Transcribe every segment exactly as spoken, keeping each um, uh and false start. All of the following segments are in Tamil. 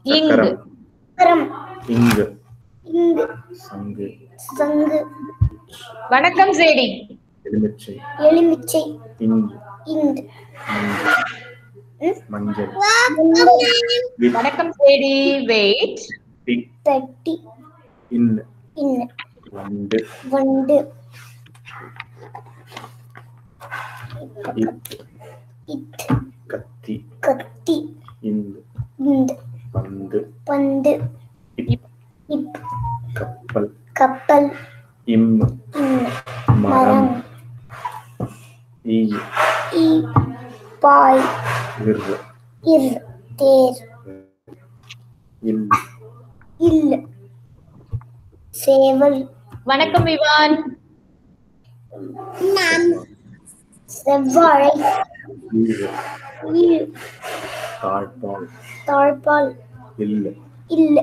சக்கரம். கரம். இங்கு. இங்கு. சங்கு. சங்கு. வணக்கம் சேடி. எலுமிச்சை. எலுமிச்சை. இங்கு. இங்கு. மஞ்சள். வணக்கம் சேடி. வெயிட். பெட்டி. இன்னு. இன்னு. வண்டு. வண்டு. இத். இத். கத்தி. கத்தி. இந்து. இந்து. பந்து. பந்து. இப். இப். கப்பல். கப்பல். இம். இம். மரம். ஈ. ஈ. பாய். இர். இர். தேர். இல். இல். சேவல். வணக்கம் விவான். செவ்வாழை. ஈல். தாழ்பால். தாழ்பால். இல்ல. இல்ல.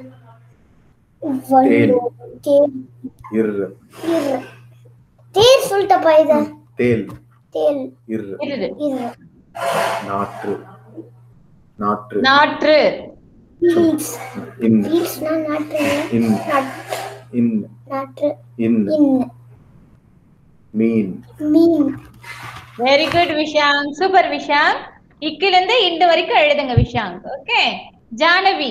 தேல். தேல். இர். இர். தேர் சொல்லிட்டப்பா இத. தேல். தேல். இர். இர். நாற்று. நாற்று. நாற்று. வீல்ஸ். இன். வீல்ஸ்னா நாற்று. இன். இன். நாற்று. இன். இன். மீன். மீன். Very good Vishang. Super Vishang. இக்கில இருந்து இந்த வரைக்கும் எழுதுங்க Vishang. Okay. Janavi.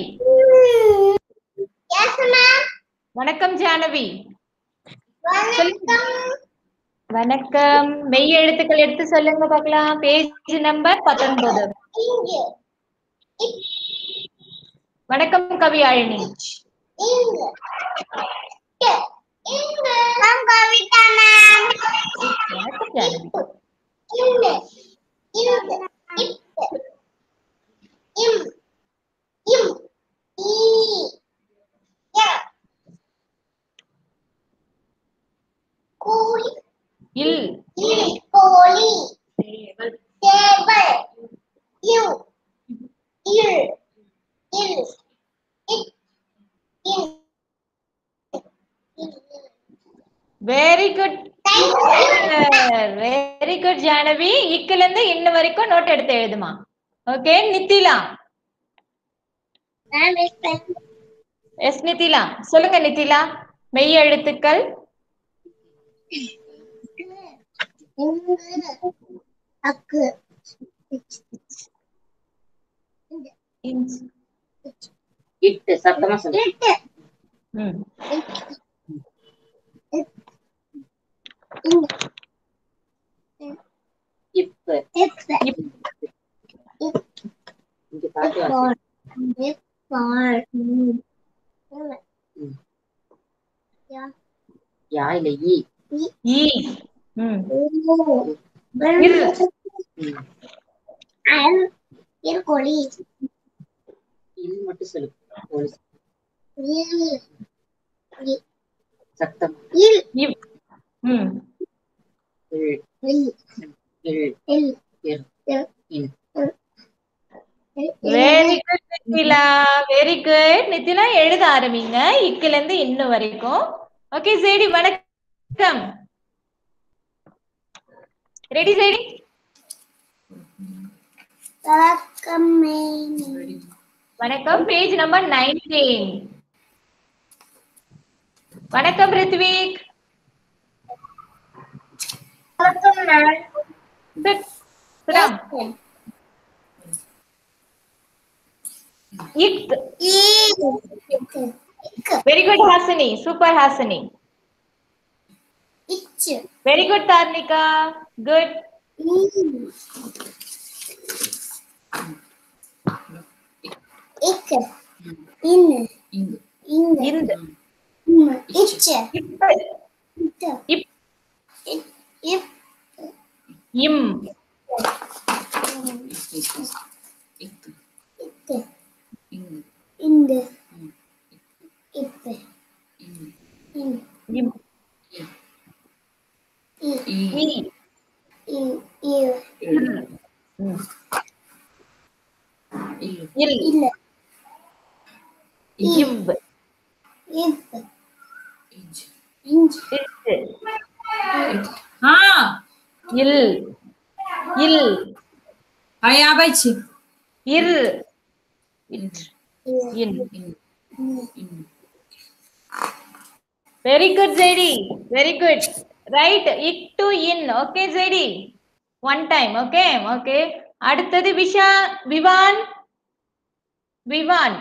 Yes ma'am. வணக்கம் ஜானவி. வணக்கம். வணக்கம். மெய் எழுத்துக்கள் எடுத்து சொல்லுங்க பார்க்கலாம். பேஜ் நம்பர் பத்தொன்பது. இங்க. வணக்கம் கவியாழினி. இங்க. இங்க. Ma'am Kavitha ma'am. வணக்கம் ஜானவி. இங்க. இங்க. இம். இம். ஈ. ய. கோழி. இல். இல். கோழி. சேவல். யூ. இல். இல். இட். இல். Very good. Very good Janavi. இக்கில இருந்து இன்ன வரைக்கும் நோட் எடுத்து எழுதுமா. ஓகே. நித்திலா. எஸ் நித்திலா. சொல்லுங்க நித்திலா. மெய் எழுத்துக்கள். அக்கு. இட்டு சத்தமா சொல்லு. இட்டு. ம். இப்பு. இப்பு. இங்க பாத்து வாசி. பால். யா இல்ல ஈ. ஈ. ம். இர். ம். அல். இர் கோழி. இல் மட்டும் சொல்லு. கோழி. இல். சத்தம். இல். இவ். ம். இல். இல். இல். இல். இர். இன். Very good Nithila. Very good Nithila. எழுத ஆரம்பிங்க இக்கில இருந்து இன்ன வரைக்கும். ஓகே சேடி. வணக்கம். ரெடி சேடி? வணக்கம். வணக்கம். Page number nineteen. வணக்கம் ரித்விக். வணக்கம் ma'am. Sit. Sit down. Ik. Very good Hasini. Super Hasini. Ich. Very good Tarnika. Good. Ik. In. In. Ind. Ich. Ip. Ip. Ip. Im. Ind. Ip. In. Im. I. I. I. I. Mm. Il. Il. Il. Iv. If. Inch. Inch. It. हाँ Il. Il. हाँ यहाँ आबै छी Ir. It. In. in, Very good, Zaidi. Very good. Right. Ik to in. Okay, Zaidi. One time. Okay. Okay. அடுத்தது விஷா விவான் விவான்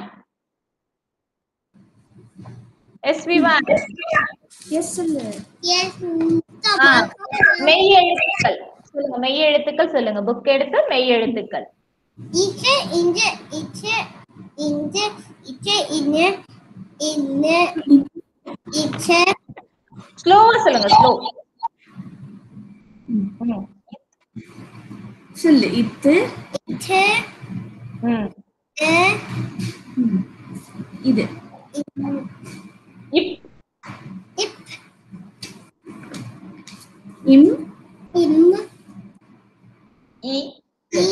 எஸ் விவான் எஸ் சொல்லு. Yes. ஆ, மெய் எழுத்துக்கள் சொல்லுங்க. மெய் எழுத்துக்கள் சொல்லுங்க. புக் எடுத்து மெய் எழுத்துக்கள். இச்ச இஞ்ச இச்ச இஞ்ச இச்ச இன்ன இன்ன இச்ச ஸ்லோவா சொல்லுங்க. ஸ்லோ. சொல்லு. இத்து. இச்ச ம். எ இது. இப் இப் இம். இம் இ இ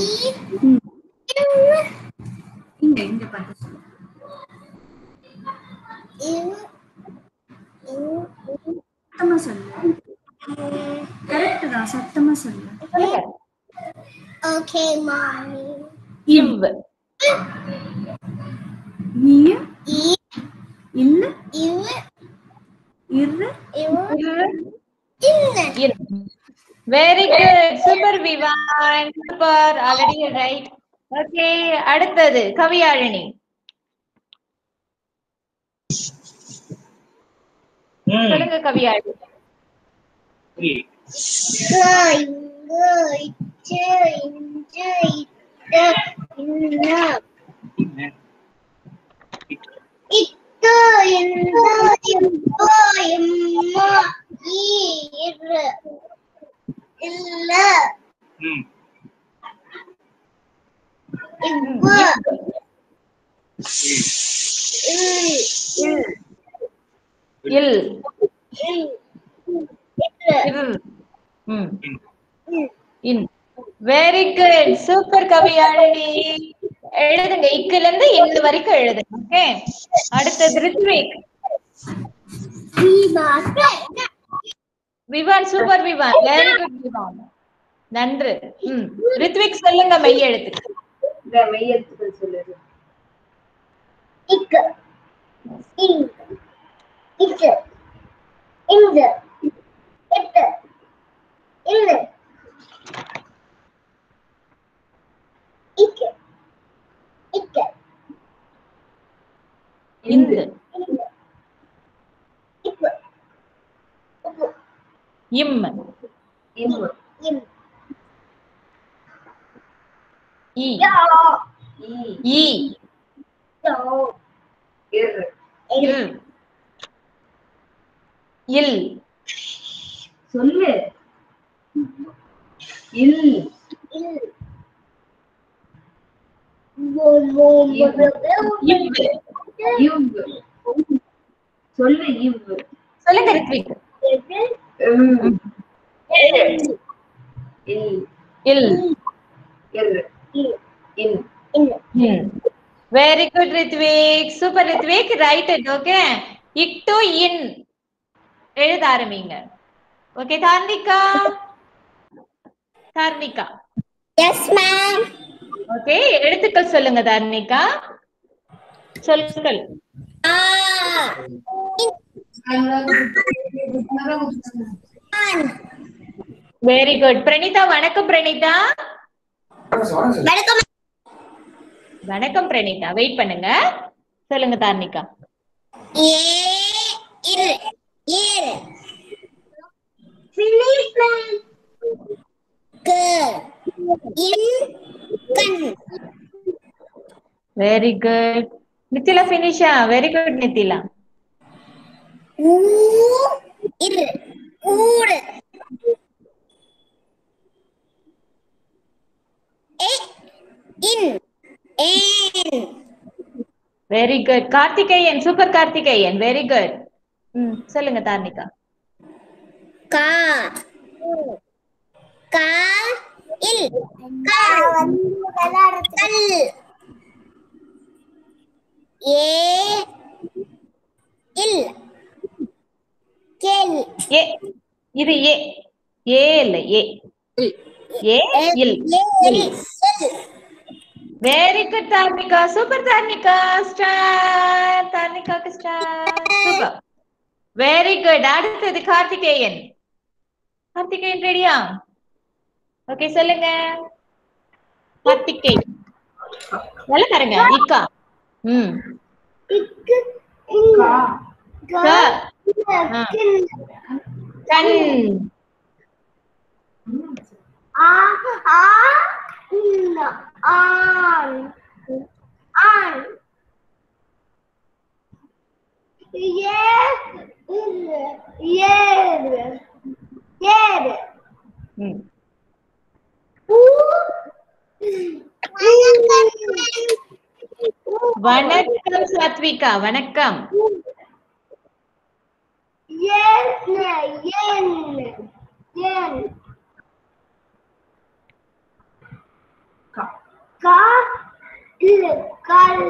இங்க இங்க பாத்து சொல்லு. இம் இம் சத்தமா சொல்லு. கரெக்ட் தான். சத்தமா சொல்லு. சொல்லுங்க. Okay, mommy. இவ் ஈ. இ இல்ல. இவ் இரு. இவ் இன்ன very good. Super Vivaan. Super. Already right. Okay. அடுத்தது கவியாழினி. சொல்லுங்க கவியாழினி. இல் இன். Very good. சூப்பர் கவியாழினி. எழுதுங்க. இக்குல இருந்து இந்த வரைக்கும் எழுதுங்க. ஓகே. அடுத்தது Rithvik. Vivaan. Super Vivaan. Very good Vivaan. நன்று. ம். ரித்விக் சொல்லுங்க மெய் எழுத்துக்கள். மெய் எழுத்துக்கள் சொல்லுது. இக் இங் இக் இங்க இட் இல்ல இக் இக் இந்து இப் உப்பு இம் இம் இம் இ யா ஈ யோ இர் இல் இல் சொல்லு. இல் இல் மோ மோ இவ் இவ் சொல்லு. இவ் சொல்லுங்க ரித்விக். இல் இல் இல் இர் இன் இன். Very good Rithvik. Super Rithvik. Right it. Okay. இக் டு இன் எழுத ஆரம்பிங்க. Okay. Tharnika. Tharnika. Yes ma'am okay. எழுத்துக்கள் சொல்லுங்க தார்னிகா. சொல்லுங்கள். ஆ வெரி குட். பிரணீதா. வணக்கம் பிரணீதா. வணக்கம் வணக்கம் பிரணீதா. வெயிட் பண்ணுங்க. சொல்லுங்க தார்னிகா. ஏ இர் ஏர் ஃபினிஷ் மேம் க இன் கண் வெரி குட். நித்திலா ஃபினிஷா. Very good Nithila. ஊ இர் ஊர் ஏ இன் ஏன் very good. Karthikeyan. Super Karthikeyan. Very good. ம். சொல்லுங்க தார்னிகா. கா கா இல் கா கல் ஏ இல் கேல் ஏ. இது ஏ. ஏ இல்ல ஏ. ஏ இல். ஏல் very good Tharnika, super Tharnika, star. தார்னிகாக்கு ஸ்டார். Super, very good. அடுத்தது கார்த்திகேயன். கார்த்திகேயன் ரெடியா? ஓகே சொல்லுங்க. கார்த்திகேயன் நல்லா பாருங்க. இக்கா. ம் இக்கு கா க ஆ. கண். ஆ ஆ இல்ல ஆன் ஆன் ஏ ஏறு ஏறு ம் வணக்கம் சாத்விகா, வணக்கம். ஏன் ஏன் ஏன் கா கா இல்ல கல்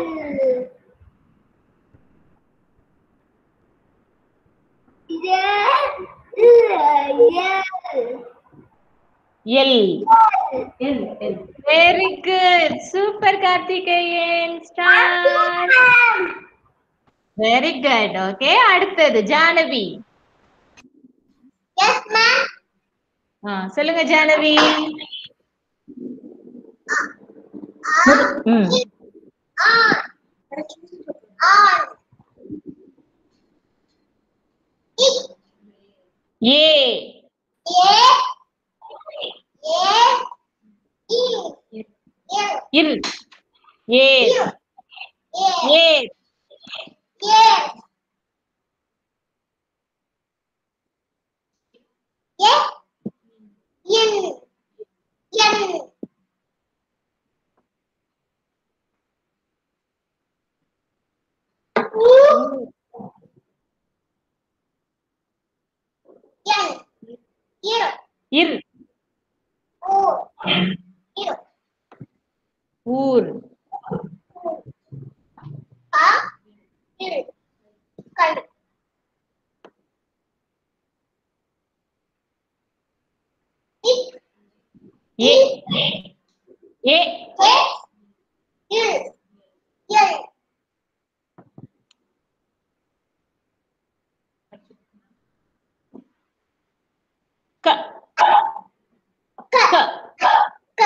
ஏ இல்ல ஏல் எல். எல் எல் very good, super Karthikeyan, star. Very good. Okay, அடுத்தது ஜானவி. எஸ் மேம் ஆ சொல்லுங்க ஜானவி. ம் ஆன் ஆன் ஏ ஏ ஏ இ இல் ஏ ஏ ஏ ஏ இன் என் என் இரு இர் ஓ இரு ஊர். ஆ இரு கல் இக் ஏ ஏ ஏ இல் எல் க க க க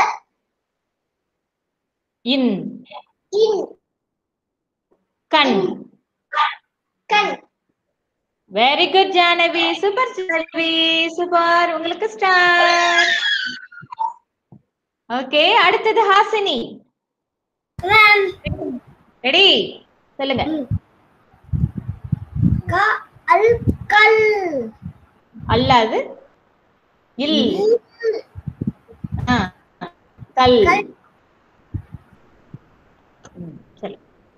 இன் இன் கண். கண் very good Janavi, super Janavi, super. உங்களுக்கு ஸ்டார். ஓகே, அடுத்தது ஹாசினி. மேம் ரெடி சொல்லுங்க. க அல் கல் அல்லாது இல் ஆ கல். கல். ம், சரி.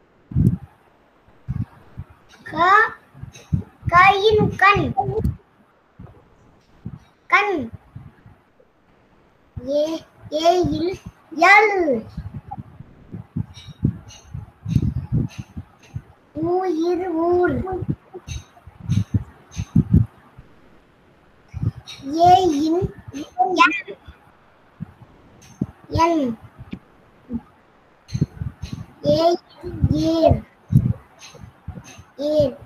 க கையின் கண் கண் ஏ ஏயில் எல் ஊயிர் ஊர் ஏயின் என் என் ஏயின் ஏர் ஏர்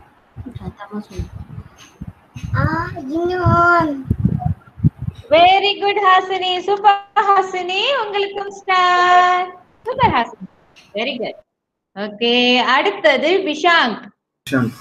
ஆ இன்னும் very good Hasini, super Hasini, உங்களுக்கும் star. Super Hasini, very good. Okay, அடுத்தது விஷாங்க். விஷாங்க்.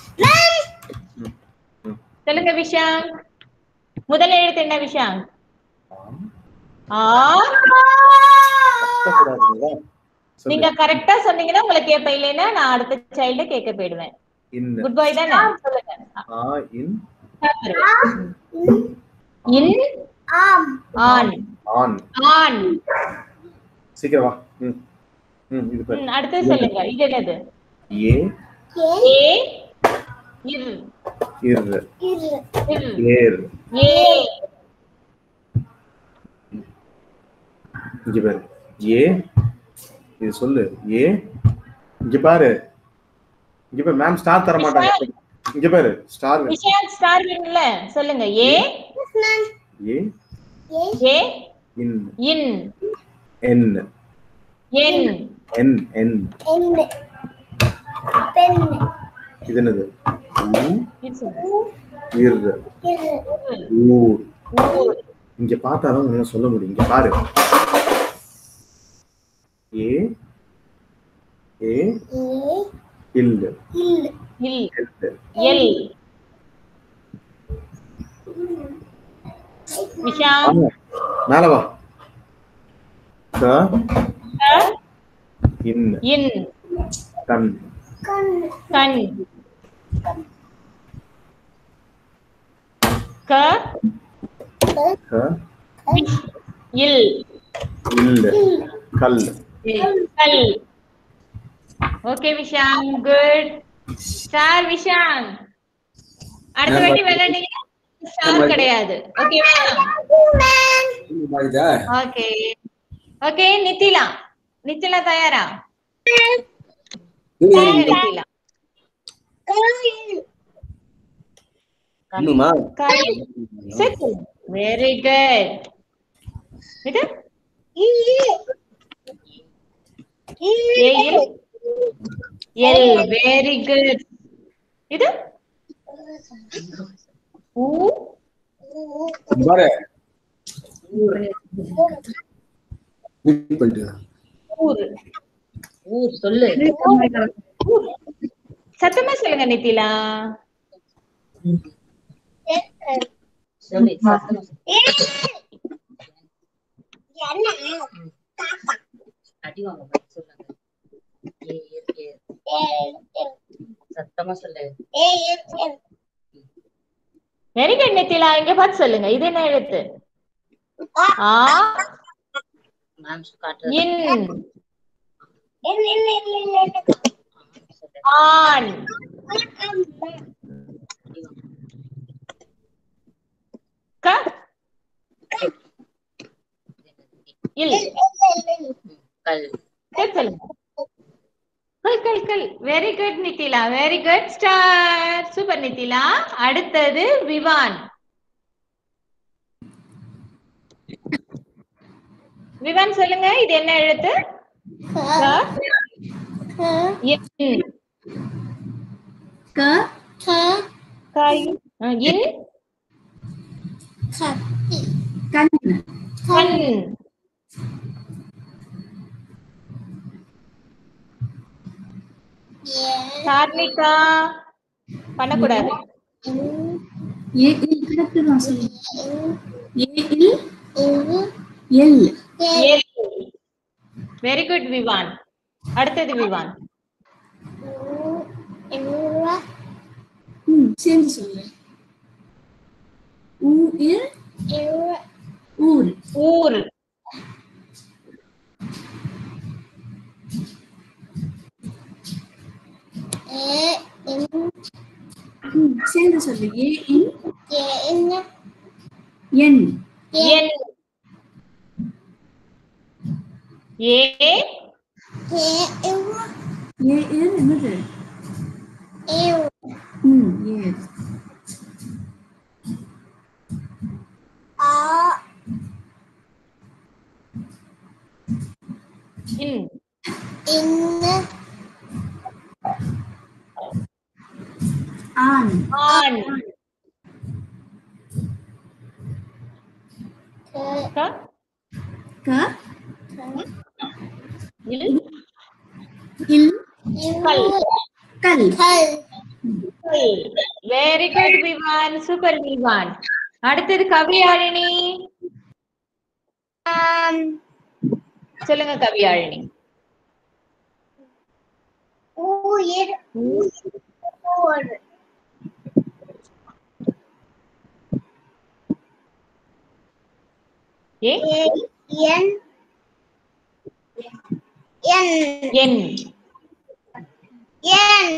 சொல்லுங்க விஷாங்க். முதல் எழுத்து என்ன விஷாங்க்? ஆ. கத்தக்கூடாதுங்களா? நீங்க சொல்லுங்க. கரெக்டா சொன்னீங்கன்னா உங்களை கேட்பேன், இல்லைன்னா நான் அடுத்த சைல்ட கேட்க போயிடுவேன். இன். குட் பாய் தானே? சொல்லுங்க. ஆ இன். இன் ஆம் ஆன் ஆன். ஆன். சீக்கிரம் வா. ம் ம் இது பாரு. ம், அடுத்து சொல்லுங்க. இது என்னது? ஏ ஏ இர் இர் இரு இர் ஏர். ஏ இங்க பாரு. ஏ இது சொல்லு. ஏ இங்க பாரு. இங்க பாரு. மேம் ஸ்டார் தர மாட்டாங்க. இங்க பாரு. ஸ்டார். விஷாங்க் ஸ்டார் வேணும்ல? சொல்லுங்க. ஏ ஏ ஏ இன் இன் என் என் என் என் என் பெண் இது என்னது It's இர் இரு ஊர் ஊர். இங்க பார்த்தாதான் உன்னால சொல்ல முடியும். இங்க பாரு. ஏ ஏ ஏ இல் இல் இல் எல் எல் விஷா வாங்க. மேல வா. க க இன் இன் கண் கண் கண் க க விஷ் இல் இல் கல் கல். Okay Vishang, good. Star Vishang. அடுத்த வாட்டி விளையாண்டீங்கன்னா ஸ்டார் கிடையாது. ஓகேவா? Okay okay. நித்திலா நித்திலா தயாரா? தயாரா நித்திலா? Very good. இது ஏயில் எல். Very good. இது ஊ பாரு. ஊர். ஊர் சொல்லு. சத்தமா சொல்லுங்க நித்திலா. சொல்லு சத்தமா. அடி வாங்க சொல்லுங்க. ஏ ஏ சத்தமா சொல்லு. Very good Nithila. இங்க பார்த்து சொல்லுங்க. இது என்ன எழுத்து? ஆ இன் ஆன் க இல் கல். கல் சொல்லுங்க. கல் கல் கல். Very good Nithila. Very good. Star. Super Nithila. அடுத்தது விவான். விவான் சொல்லுங்க. இது என்ன எழுத்து? க இன் க கை இன் கண் கண். சார்மிகா பண்ணக்கூடாது. ஏ இல் கரெக்ட் தான் சொல்லு. ஏ இல் எல். Very good Vivaan. அடுத்தது விவான். ம் சேர்ந்து சொல்லு. ஊ இல் ஊர். ஊர். ம் சேர்ந்து சொல்லு. ஏ இன் என். என். ஏ ஏ இல் என்னது? ம் ஏ. இன் ஆன். ஆன் க க இல் இல் கல். கல். Very good Vivaan. Super Vivaan. அடுத்தது கவியாழினி. சொல்லுங்க கவியாழினி. உயிர் ஊர் ஏ என் என் என் என்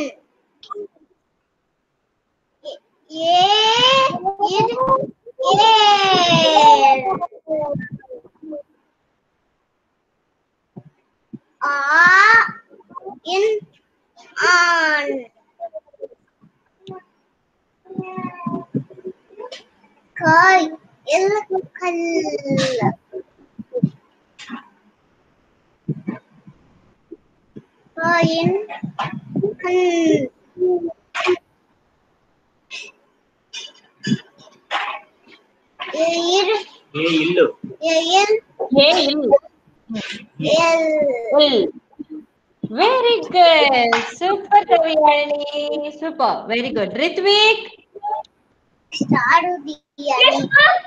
ஏ இர் ஏர் ஆ இன் ஆன் காய் இல் கல் காயின் அன் எயிர் ஏ இல்லு எயில் ஏ இல் எல் இல் very good super Kaviyazhini super very good Rithvik Saruthi அணி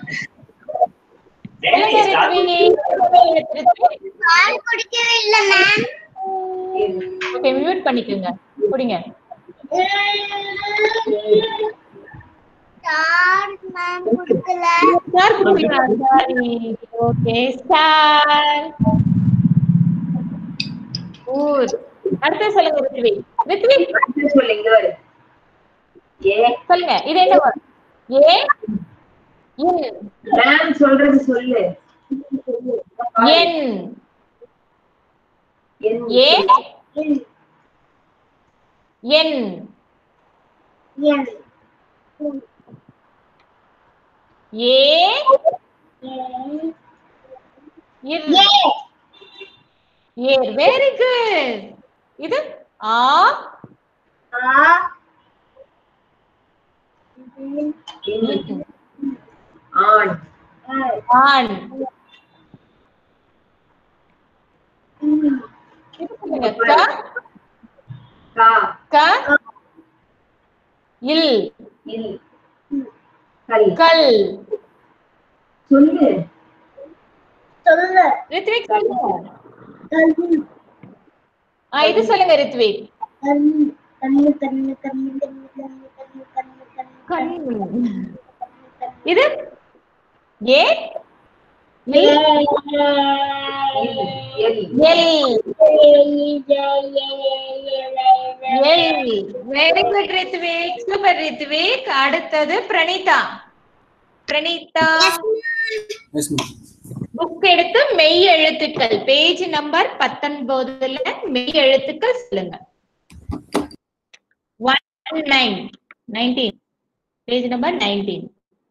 சொல்லுங்க ரித்விக் பால் குடிக்கவே இல்ல மேம் ஓகே மியூட் பண்ணிக்கோங்க குடிங்க ஸ்டார் மேம் குடிக்கல ஸ்டார் குடிங்க சாரி ஓகே ஸ்டார் ஊர் அடுத்து சொல்லுங்க ரித்விக் ரித்விக் அடுத்து சொல்லு இங்க வரு ஏ சொல்லுங்க இது என்ன word? ஏ இன் மேம் சொல்றது சொல்லு என் என் ஏ என் என் என் ஏ என் இர் ஏர் வெரி குட் இது ஆ ஆ இன் ஆண் ஆன் இது சொல்லுங்க க கா க இல் இல் கல் கல் சொல்லு சொல்லு ரித்விக் சொல்லுங்க கண்ணு ஆ இது சொல்லுங்க ரித்விக் கண்ணு கண்ணு கண்ணு கண்ணு கண்ணு கண்ணு கண்ணு கண்ணு கண்ணு கண் இது ஏ இல் எல் எல் எல் very good Rithvik super Rithvik அடுத்தது பிரணீதா பிரணீதா புக் எடுத்து மெய் எழுத்துக்கள் பேஜ் நம்பர் பத்தொன்பதுல மெய் எழுத்துக்கள் சொல்லுங்க one nine nineteen page number nineteen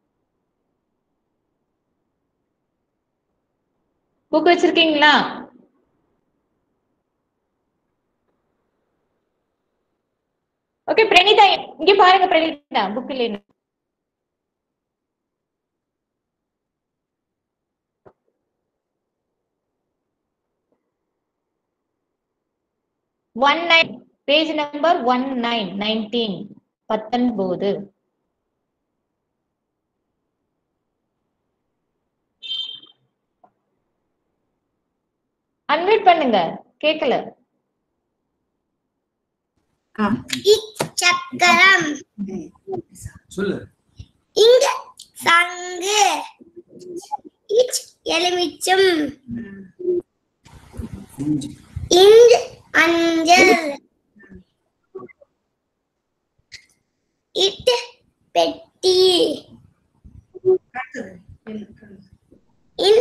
book வச்சிருக்கீங்களா ஓகே பிரணீதா இங்க பாருங்க பிரணீதா புக் இல்லைன்னு one nine page number one nine nineteen பத்தொன்பது அன்மியூட் பண்ணுங்க கேக்கல சக்கரம் சொல்லு இங்க சங்கு இச் எலுமிச்சம் இஞ்ச் அஞ்சல் இட் பெட்டி இன்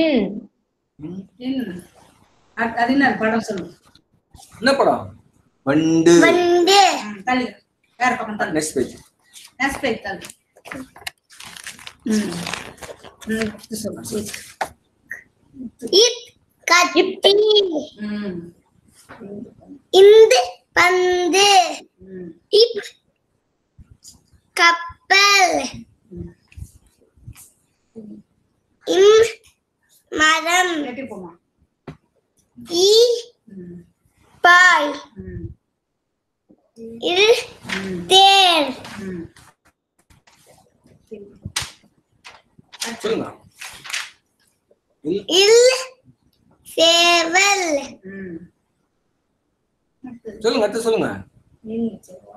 இன் அது என்ன படம் சொல்லு என்ன படம் வண்டு வண்டு தள்ளி வேற பக்கம் தள்ளி நெக்ஸ்ட் பேஜ் நெக்ஸ்ட் பேஜ் தள்ளி ம் ம் இது சொல்லு இட் கத்தி ம் இந்த பந்து ம் இப் கப்பல் இம் மரம் கேட்டி போமா ஈ ம் பாய் ம் இல் தேர் ம் சொல்லுங்க இல் சேவல் ம் சொல்லுங்க அடுத்து சொல்லுங்க இன்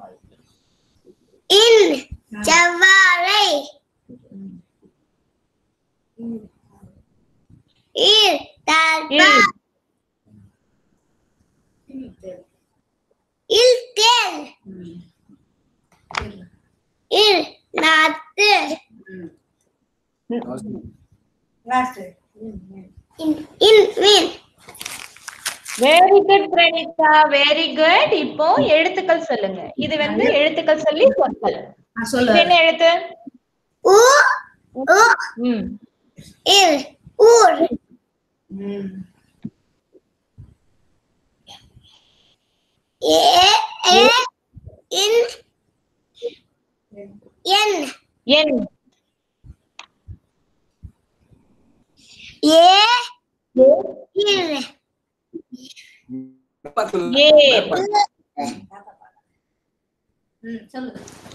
இன் செவ்வாழை இல் தர்பா இல் தேல் இல் நாத்து லாஸ்ட் இன் இன் மீன் very good Praneetha very good இப்போ எழுத்துக்கள் சொல்லுங்க இது வந்து எழுத்துக்கள் சொல்லி சொற்கள் ஆ சொல்லு இது என்ன எழுத்து ஊ ஊ ம் இல் ஊர் ம் ஏ ஏ இன் என் என் ஏ இர் ஏர் ம் சொல்லு.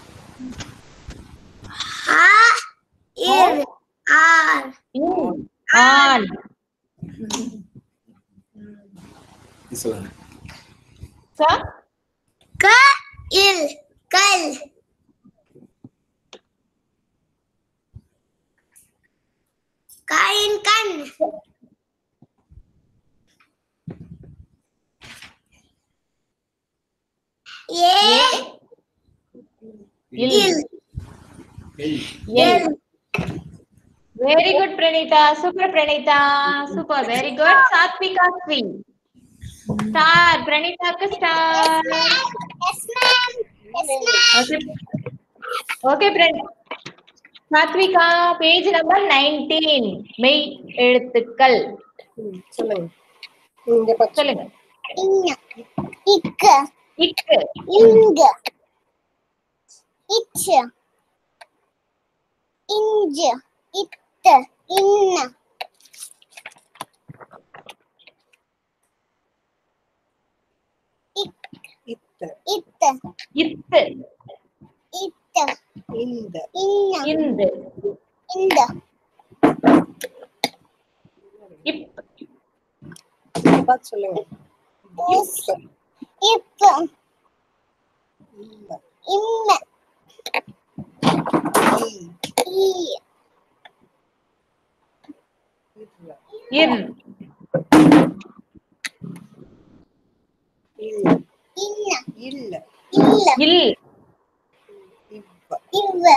ஆ இர் ஆர் ஆன் சொல்லுங்க. க க இல் கல் காயின் கண் ஏ இல் இல் எல் very good Praneetha super Praneetha super very good Sathvika Sri star பிரணீதாக்கு star yes ma'am yes ma'am okay Prani Sathvika page number nineteen மெய் எழுத்துக்கள் சொல்லுங்க. இங்க பச்சை. சொல்லுங்க. இங்க இக்க இக்கு இங்க இச்ச இஞ்ச இத்த இன்ன இத்த இத்த இத்து இத்த இந்த இன்ன இந்து இந்த இப் பார்த்து சொல்லுங்க. உஸ் இப்ப இந்த இம்ம ஈ ஈ இல்ல இன் இல்ல இன்ன இல்ல இல்ல இல் இவ்வ இவ்வ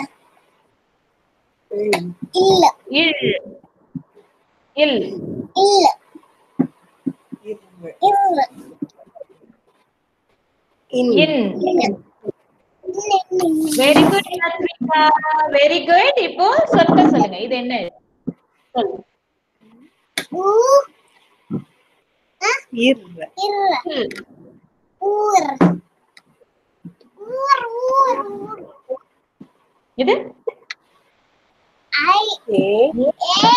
இல் இல்ல இல் இல் இல்ல இவ்வ இவ்வ இன் இன் இன்ன very good Sathvika very good இப்போ சொற்கள் சொல்லுங்க இது என்ன சொல்லு ஊ இர்ர இர்ர இல் ஊர் ஊர் ஊர் ஊர் இது ஐ ஏ ஏ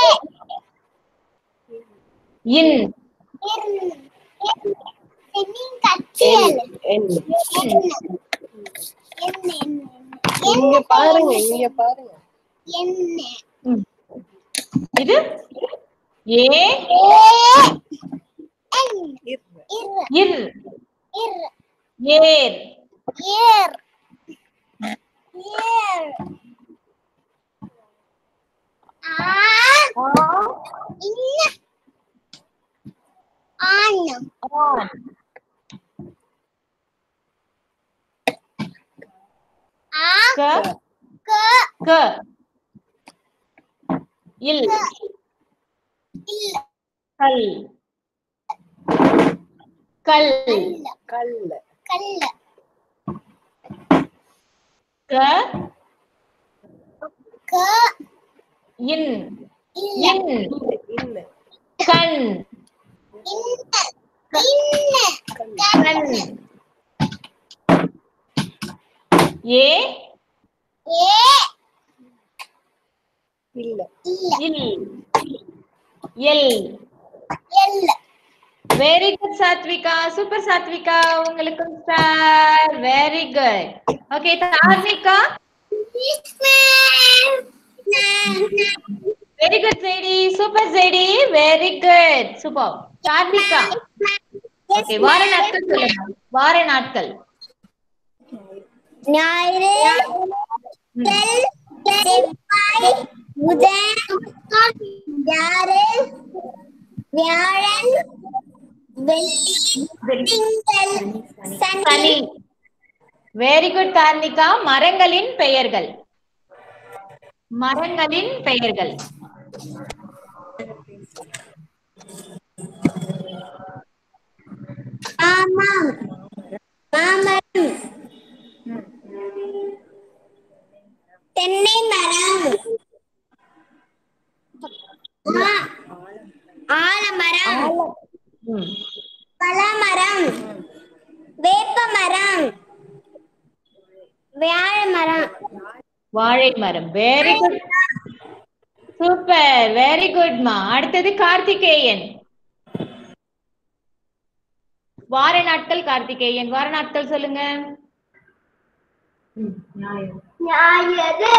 இன் இர்ன் சென்னின் கச்சியல் என் என்ன என்ன இங்க பாருங்க இங்க பாருங்க. என்ன இது ஏ என் இர்ர இர் இர் இர் ஏர் ஏர் ஏர் ஆ இன்ன ஆன் ஆன் ஆ க க க இல் இல்ல கல் கல் அல்ல கல்ல கல்ல க க இன் இல்ல இன் இல்ல கண் இன்ன இன்ன கண் ஏ ஏ இல்ல இல்ல இல் எல் எல்ல very good Sathvika super Sathvika உங்களுக்கு star very good okay Tharnika very good JD super ஜெடி very good super Tharnika okay வார நாட்கள் சொல்லுங்க வார நாட்கள் ஞாயிறு திங்கள் செவ்வாய் புதன் வியாழன் வியாழன் வெள்ளி திங்கள் சனி சனி வெரி குட் தார்னிகா மரங்களின் பெயர்கள் மரங்களின் பெயர்கள் ஆமாம் மாமரம் தென்னை மரம் ஆ- ஆலமரம் ம். பழமரம் வேப்ப வாழை மரம். வாழை மரம். Very good. Super. Very good மா. அடுத்தது கார்த்திகேயன். வார நாட்கள் கார்த்திகேயன். வார நாட்கள் சொல்லுங்க. ஞாயிறு,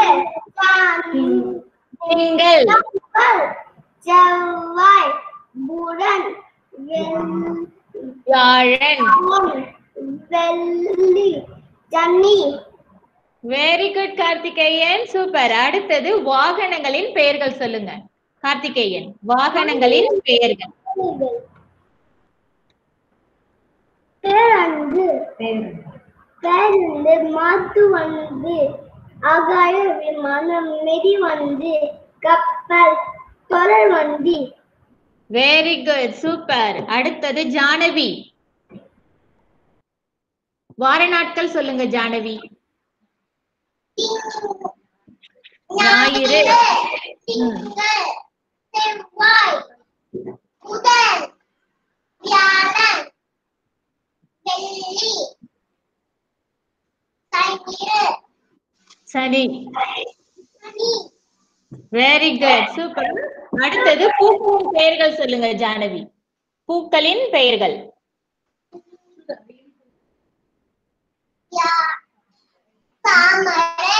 திங்கள், செவ்வாய், புதன், வியாழன், வெள்ளி, சனி. Very good Karthikeyan. சூப்பர். அடுத்தது வாகனங்களின் பெயர்கள் சொல்லுங்க கார்த்திகேயன். வாகனங்களின் பெயர்கள். பேருந்து, பேருந்து, மாட்டு வந்து, ஆகாய விமானம், மிதிவண்டி, கப்பல், தொடர் வண்டி. Very good. சூப்பர். அடுத்தது ஜானவி. வார நாட்கள் சொல்லுங்க ஜானவி. ஞாயிறு, திங்கள், செவ்வாய், புதன், வியாழன், வெள்ளி, சனி. சனி. Very good. சூப்பர். அடுத்தது பூக்களின் பெயர்கள் சொல்லுங்க ஜானவி. பூக்களின் பெயர்கள். தாமரை,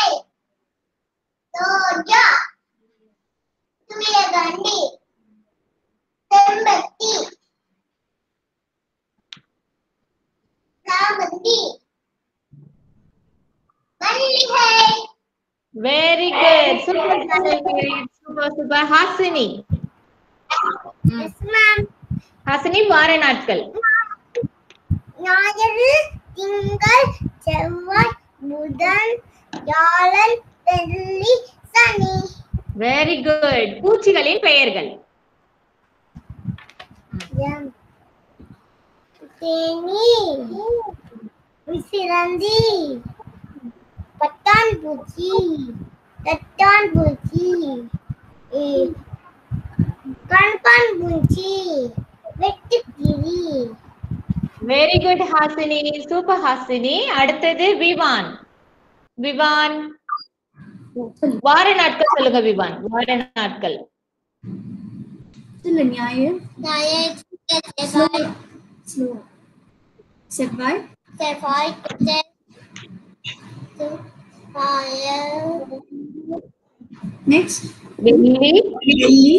ரோஜா, சூரியகாந்தி, செம்பருத்தி, சாமந்தி, மல்லிகை. Very good. Super Janavi. Super super. Hasini. Yes, ma'am. Hasini வார நாட்கள். ஞாயிறு, திங்கள், செவ்வாய், புதன், வியாழன், வெள்ளி, சனி. Very good. பூச்சிகளின் பெயர்கள். தேனி, விசிறந்தி, பட்டான் பூச்சி, தட்டான் பூச்சி, கண்பான் பூச்சி, வெட்டுக்கிளி. Very good Hasini. Super Hasini. அடுத்தது விவான். விவான் வார நாட்கள் சொல்லுங்க விவான். வார நாட்கள். சொல்லு. ஞாயிறு, ஞாயிறு, செவ்வாய், ஸ்லோ, செவ்வாய், செவ்வாய், புதன், வியாழன், நெக்ஸ்ட் வெள்ளி. வெள்ளி.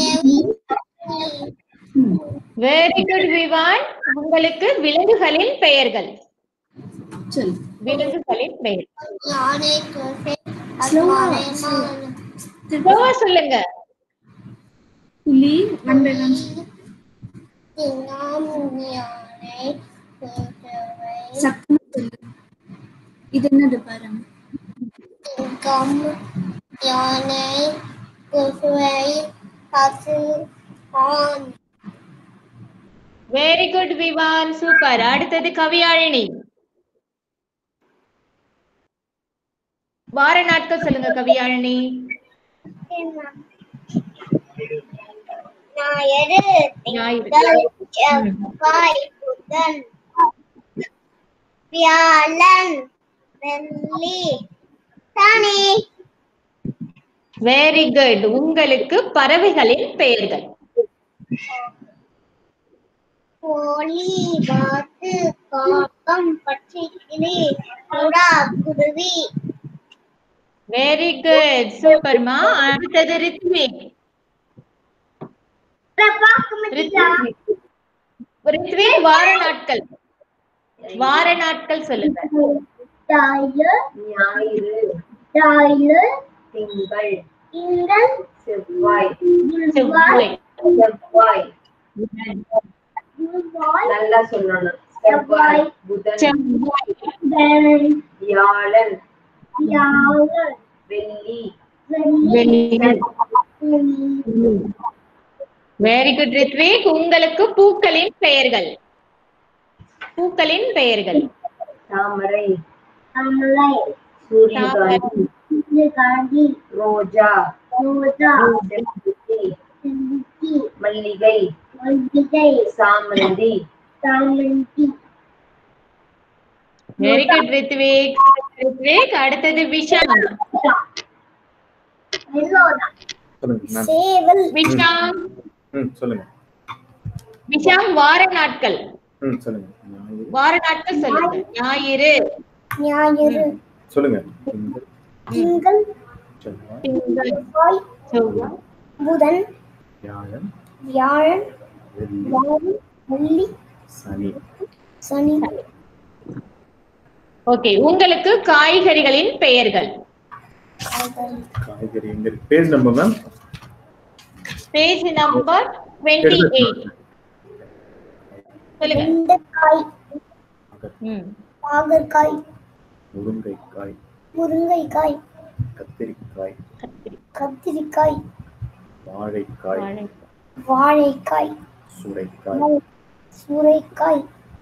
Very good Vivaan. உங்களுக்கு விலங்குகளின் பெயர்கள். சொல்லு. விலங்குகளின் பெயர். யானை, குதிரை, Slow-ஆ, அஸ்வானை, slow. மான். ஸ்லோவா சொல்லுங்க. புலி, ஒன் பை ஒன். சிங்கம், யானை, குதிரை, சத்தமா சொல்லு. இது என்னது பாருங்க. சிங்கம், யானை, குதிரை, பசு, ஆண். Very good Vivaan. சூப்பர். அடுத்தது கவியாழினி. வார நாட்கள் சொல்லுங்க கவியாழினி. ஞாயிறு, ஞாயிறு. திங்கள், செவ்வாய், புதன், வியாழன், வெள்ளி, சனி. Very good. உங்களுக்கு பறவைகளின் பெயர்கள். கோழி, வாத்து, காகம், பச்சைக்கிளி, புறா, குருவி. Very good. சூப்பர்மா. அடுத்தது ரித்விக். ரித்விக். ரித்விக் வார நாட்கள். வார நாட்கள் சொல்லுங்க. ஞாயிறு, ஞாயிறு, ஞாயிறு, திங்கள், திங்கள், செவ்வாய், செவ்வாய். செவ்வாய். செவ்வாய், நல்லா சொல்லணும். செவ்வாய், புதன், செவ்வாய். வெள்ளி, வியாழன், வியாழன், வெள்ளி, வெள்ளி. வெள்ளி. Very good Rithvik. உங்களுக்கு பூக்களின் பெயர்கள். பூக்களின் பெயர்கள். தாமரை, தாமரை, சூரியகாந்தி, சூரியகாந்தி, ரோஜா, ரோஜா, செம்பருத்தி, செம்பருத்தி, மல்லிகை, மல்லிகை, சாமந்தி. சாமந்தி. Very good Rithvik. ரித்விக். அடுத்தது விஷால். சொல்லுங்க மேம். சேவல். விஷால். ம் சொல்லுங்க. விஷால் வார நாட்கள். ம் சொல்லுங்க. ஞாயிறு. வார நாட்கள் சொல்லுங்க. ஞாயிறு. ஞாயிறு. சொல்லுங்க. திங்கள். செவ்வாய். திங்கள். செவ்வாய். செவ்வாய். புதன். வியாழன். வியாழன். வெள்ளி. வெள்ளி. சனி. சனி. ஓகே, உங்களுக்கு காய்கறிகளின் பெயர்கள். காய்கறி எங்க இருக்கு? Page number ma'am. Page number இருபத்தி எட்டு. சொல்லுங்க. வெண்டைக்காய். ம். பாகற்காய். முருங்கைக்காய். முருங்கைக்காய். கத்திரிக்காய். கத்திரிக்காய். வாழைக்காய். வாழைக்காய். சுரைக்காய். சுரைக்காய்.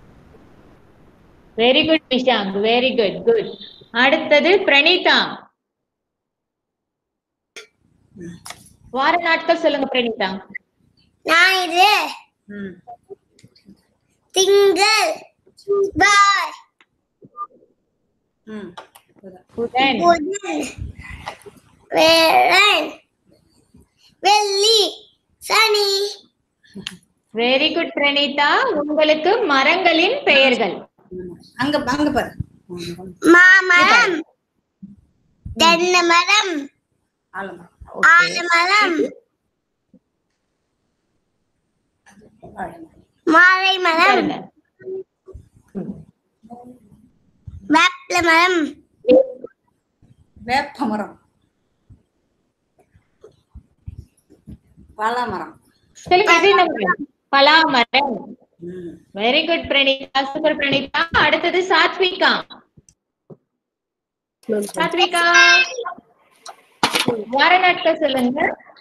Very good Vishang, very good good. அடுத்தது பிரணீதா. வார நாட்கள் சொல்லுங்க பிரணீதா. ஞாயிறு. ம். திங்கள். செவ்வாய். ம். புதன். புதன். வியாழன். வெள்ளி. சனி. Very good Praneetha. உங்களுக்கு மரங்களின் பெயர்கள். அங்க அங்க பாரு. மாமரம். தென்னை மரம். ஆலமரம். ஆலமரம். வாழை மரம். பாருங்க. வேப்ப மரம். வேப்ப மரம். பலாமரம். சொல்லுங்க. இது என்ன மரம்? பலாமரம். ம். Very good Praneetha, super Praneetha. அடுத்தது சாத்விகா. சாத்விகா வார நாட்கள் சொல்லுங்க.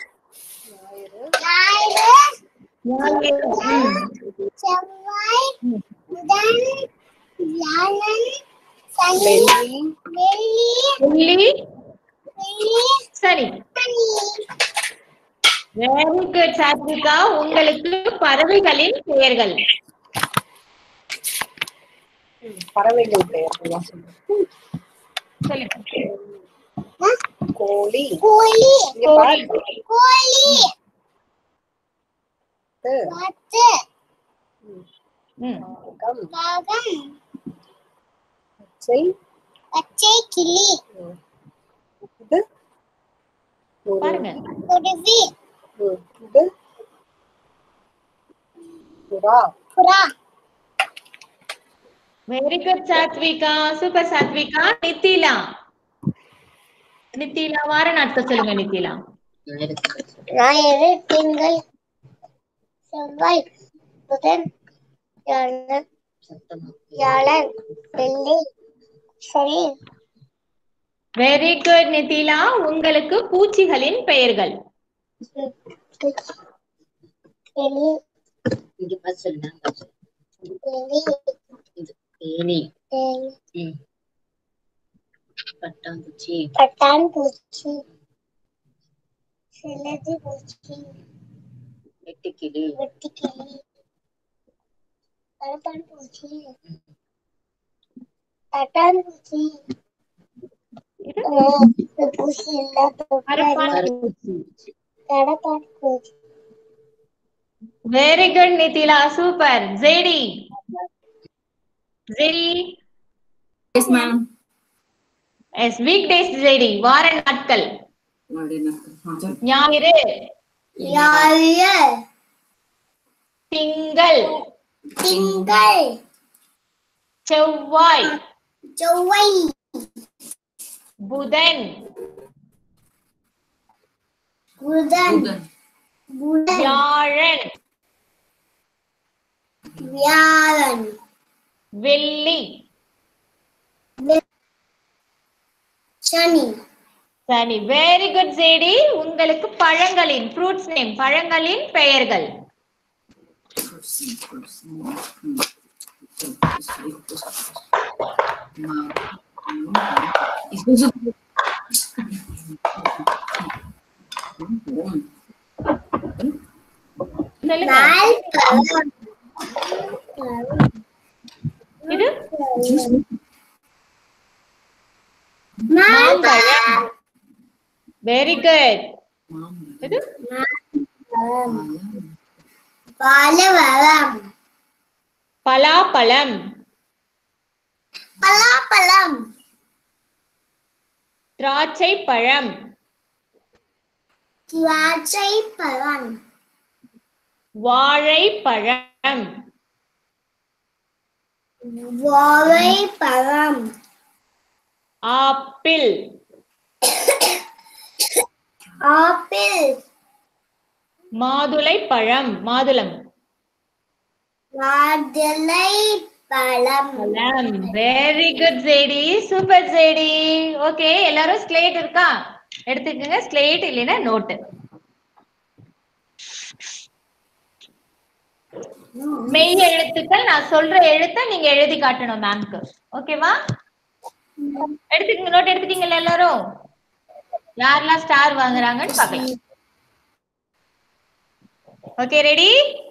ஞாயிறு. ஞாயிறு. ம். செவ்வாய். புதன். வியாழன். சனி. வெள்ளி. வெள்ளி. வெள்ளி. வெள்ளி. சரி. சனி. Very good Sathvika. உங்களுக்கு பறவைகளின் பெயர்கள். பறவைகள் பெயர்கள்லாம் சொல்லுங்க. சொல்லுங்க. கோழி. கோழி. இங்க பாரு. கோழி. து. வாத்து. ம். காகம். காகம். பச்சை. பச்சை கிளி. இது ஒரு- பாருங்க. குருவி. ம். இது புறா. புறா. Very good Sathvika, super Sathvika. Nithila. Nithila வார நாட்கள் சொல்லுங்க நித்திலா. ஞாயிறு. திங்கள். செவ்வாய். புதன். வியாழன். வியாழன். வெள்ளி. சனி. Very good Nithila. உங்களுக்கு பூச்சிகளின் பெயர்கள். எலி. இங்க பாத்து சொல்லுங்க. எலி. தேனி. தேனி. பட்டாம்பூச்சி. பட்டான் பூச்சி. சிலந்தி பூச்சி. வெட்டுக்கிளி. வெட்டுக்கிளி. கரப்பான் பூச்சி. தட்டான் பூச்சி. இந்த பூச்சி இல்ல. கரப்பான் பூச்சி. கடப்பான் பூச்சி. Very good Nithila, super. Zedi. Zedi. Yes ma'am. Yes week days Zedi. வார நாட்கள். ஞாயிறு. ஞாயிறு. திங்கள். திங்கள். செவ்வாய். செவ்வாய். புதன். புதன். புதன். வியாழன். வியாழன். வெள்ளி. சனி. சரி, வெரி குட் ஜெடி. உங்களுக்கு பழங்களின் ஃப்ரூட்ஸ் நேம், பழங்களின் பெயர்கள். சொல்லுங்க. இது மாம்பழம். Very good. இது பழம் பலாப்பழம். பலாப்பழம் திராட்சை பழம். திராட்சை பழம் வாழைப்பழம். வாழைப்பழம் ஆப்பிள். ஆப்பிள் மாதுளைப்பழம். மாதுளம். மாதுளை பழம் பழம். Very good JD. Super Zedi. Okay, எல்லாரும் ஸ்லேட் இருக்கா? எடுத்துக்கங்க. ஸ்லேட் இல்லைன்னா நோட்டு. மெய் எழுத்துக்கள் நான் சொல்ற எழுத்தை நீங்க எழுதி காட்டணும் மேம்க்கு. ஓகேவா? எடுத்துக்கங்க. நோட் எடுத்துட்டீங்கல்ல எல்லாரும்? யாரெல்லாம் ஸ்டார் வாங்குறாங்கன்னு பார்க்கலாம். Okay, ready?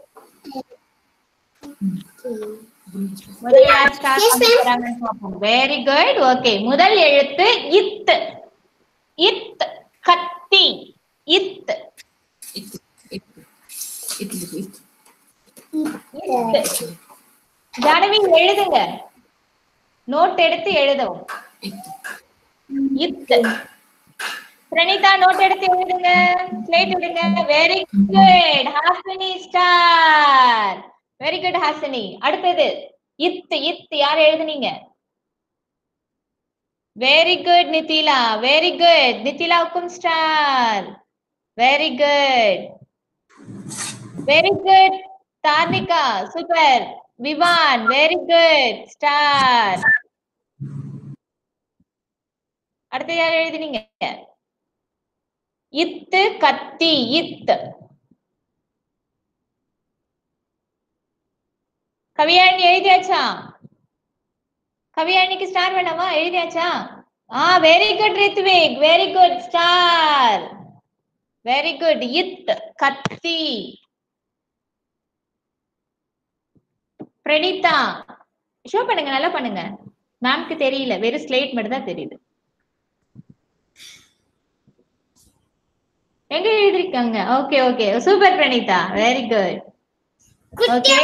முதல் யார் ஸ்டார் வாங்குறாங்கன்னு பார்ப்போம். Very good. ஓகே, முதல் எழுத்து இத். இத். கத்தி. இத். ஜானவி எழுதுங்க. நோட் எடுத்து எழுதவும். இத். பிரணீதா நோட் எடுத்து எழுதுங்க. ஸ்லேட் எடுங்க. Very good. Hasini star. Very good Hasini. அடுத்தது இத். இத் யார் எழுதுனீங்க? Very good Nithila. Very good. நிதிலாவுக்கும் star. Very good. Very good Tharnika. Super. Vivaan. Very good. Star. அடுத்து யார் எழுதினீங்க? இத்து கத்தி. இத். கவியாணி எழுதியாச்சா? கவியாணிக்கு ஸ்டார் வேணாமா? எழுதியாச்சா? ஆ very good Rithvik. Very good. Star. Very good. இத் கத்தி. பிரணீதா ஷோ பண்ணுங்க. நல்லா பண்ணுங்க. மேம்க்கு தெரியல, வெறும் ஸ்லேட் மட்டும் தான் தெரியுது. எங்க எழுதிருக்காங்க? Okay okay super Praneetha. Very good. Okay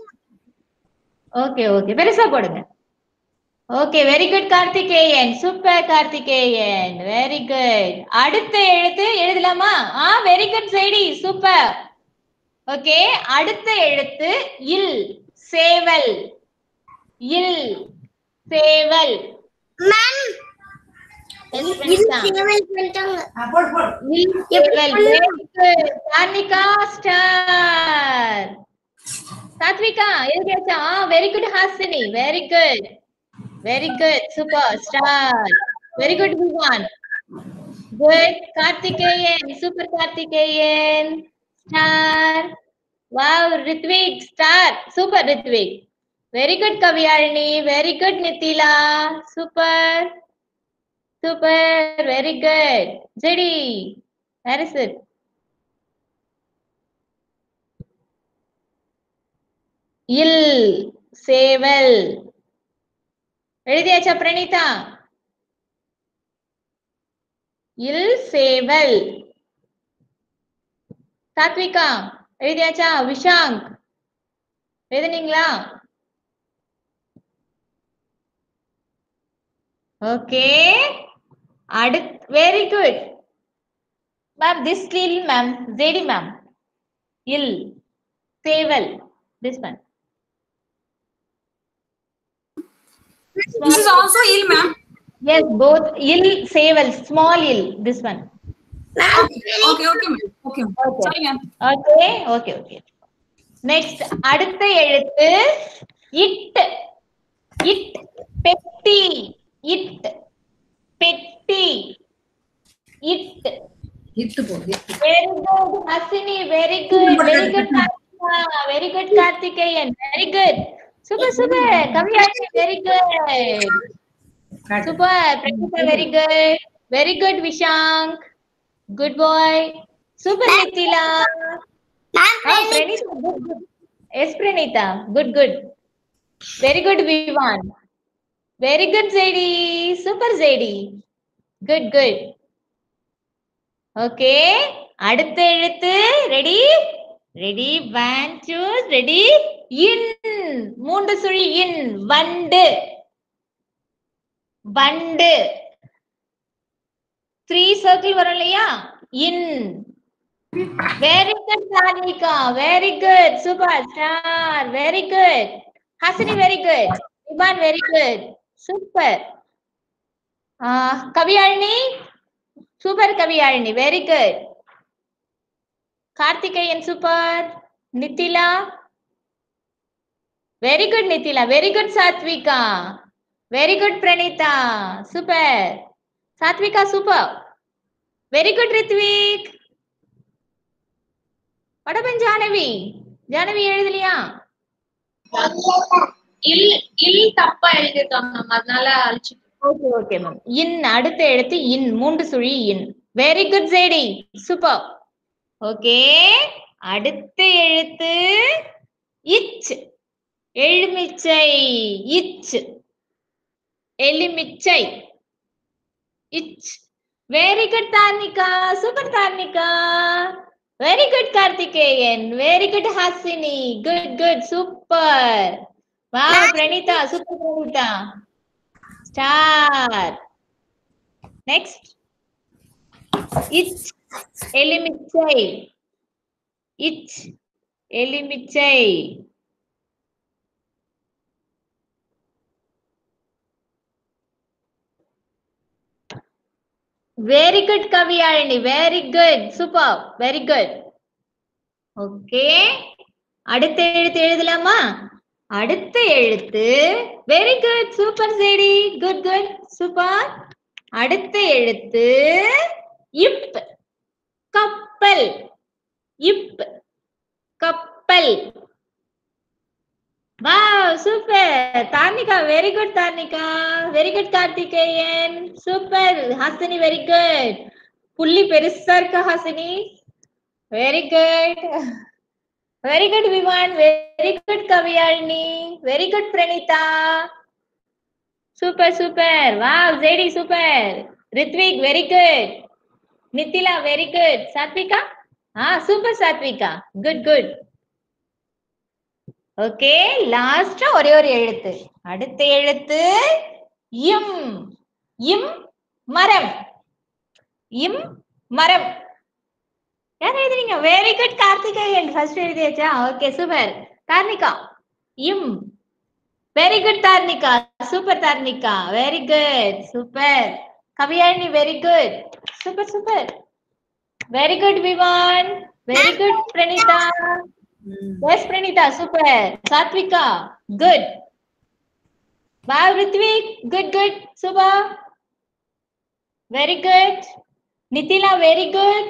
okay okay பெருசா போடுங்க. Okay very good Karthikeyan. Super Karthikeyan. Very good. அடுத்த எழுத்து எழுதலாமா? ஆ very good JD. Super. Okay அடுத்த எழுத்து இல். சேவல். இல் சேவல். Ma'am yes Praneetha. சேவல் பண்ணிட்டாங்க. போடு போடு. இல் சேவல். Very good. Tharnika star. Sathvika எழுதியாச்சா? Very good Hasini. Very good. Very good. Super. Star. Very good Vivaan. Good. Karthikeyan. Super Karthikeyan. Star. Wow Rithvik. Star. Super Rithvik. Very good Kaviyazhini. Very good Nithila. Super super. Very good. Zedi where is it? இல் சேவல் எழுதியாச்சா பிரணீதா? இல் சேவல். சாத்விகா எழுதியாச்சா? விஷாங்க் எழுதுனீங்களா? ஓகே அடுத் வெரி குட் மேம். திஸ் இல் மேம். ஜெடி மேம். இல் சேவல். This one. This is also ill, ma'am. Yes, both ill சேவல். Small ill. This one. Okay, okay, ma'am. Okay, ma'am. Okay. Sorry, ma'am. Okay, okay, okay. Next, அடுத்த எழுத்து இட். இட் பெட்டி. இட் பெட்டி. இட். இட்டு போ. இட்டு. Very good, Hasini. Very good. Very good, Karthika. Very good, Karthikeyan. Very good. Super, super. Kavyani, very good. Super. Pranita, very good. Very good, Vishank. Good boy. Super, Nitila. Ah, Pranita, good, good. Yes, Pranita. Good, good. Very good, Vivan. Very good, Zedi. Super, Zedi. Good good. Okay, அடுத்த எழுத்து ready ready one two ready. இன், மூன்று சுழி இன். வண்டு வண்டு. த்ரீ சர்க்கிள் வரும் இல்லையா? இன். Very good Sanika, very good. Super star, very good. Hasini very good. Ibaan very good. Super. Kaviyazhini super. Kaviyazhini very good. Karthikeyan super. Nithila very good. Nithila very good. Sathvika very good. Praneetha super. Sathvika super. Very good. Rithvik. வடபன் ஜானவி. ஜானவி எழுதலையா? இல் இல் தப்பா எழுதிருக்காங்க மேம், அதனால அழிச்சு. Okay okay ma'am. இன், அடுத்த எழுத்து இன், மூன்று சுழி இன். Very good JD, super. Okay, அடுத்த எழுத்து இச். எலுமிச்சை. இச் எலுமிச்சை. இச். Very good Tharnika, super Tharnika. Very good Karthikeyan, very good Hasini, good good super. வா Praneetha, super Praneetha. Star. Next இச் எலுமிச்சை. இச் எலுமிச்சை. Very good Kaviyazhini, very good super, very good. Okay, அடுத்த எழுத்து எழுதலாமா? அடுத்த எழுத்து very good super Zedi, good good super. அடுத்த எழுத்து இப். கப்பல். இப் கப்பல். Wow super. Tharnika very good. Tharnika very good. Karthikeyan super. Hasini very good. புள்ளி பெருசா இருக்கா Hasini, very good. Very good Vivaan, very good Kaviyazhini, very good Praneetha super super. Wow Zedi super. Rithvik very good. Nithila very good. Sathvika ஆ super Sathvika, good good. Okay, லாஸ்டா ஒரே ஒரு எழுத்து. அடுத்த எழுத்து இம். இம் மரம். இம் மரம். யார் எழுதுறீங்க? வெரி குட் கார்த்திகேயன், ஃபர்ஸ்ட் எழுதியாச்சா? Okay super. தார்னிகா இம். Very good Tharnika, super Tharnika, very good super. Kaviyazhini very good, super super. Very good Vivaan, very good Praneetha. Yes, Pranita, super. Satvika, good. Wow, Ritvik, good, good. Super. Very good. Nitila, very good.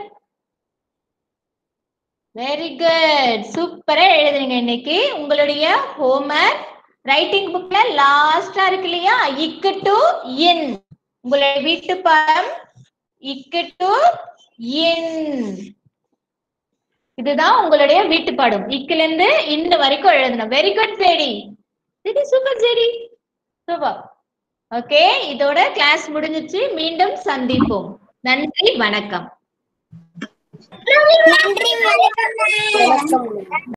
Very good. Super. எழுதுறீங்க இன்னைக்கு. உங்களுடைய homework ரைட்டிங் புக்ல லாஸ்டா இருக்கு இல்லையா, இக்கு டு இன். உங்களுடைய வீட்டு பாடம் இக்கு டு இன். இதுதான் உங்களுடைய வீட்டு பாடம். இக்குல இருந்து இந்த வரைக்கும் எழுதணும். Very good Zedi, Zedi super Zedi super. Okay, இதோட கிளாஸ் முடிஞ்சிச்சு. மீண்டும் சந்திப்போம். நன்றி வணக்கம். நன்றி வணக்கம்.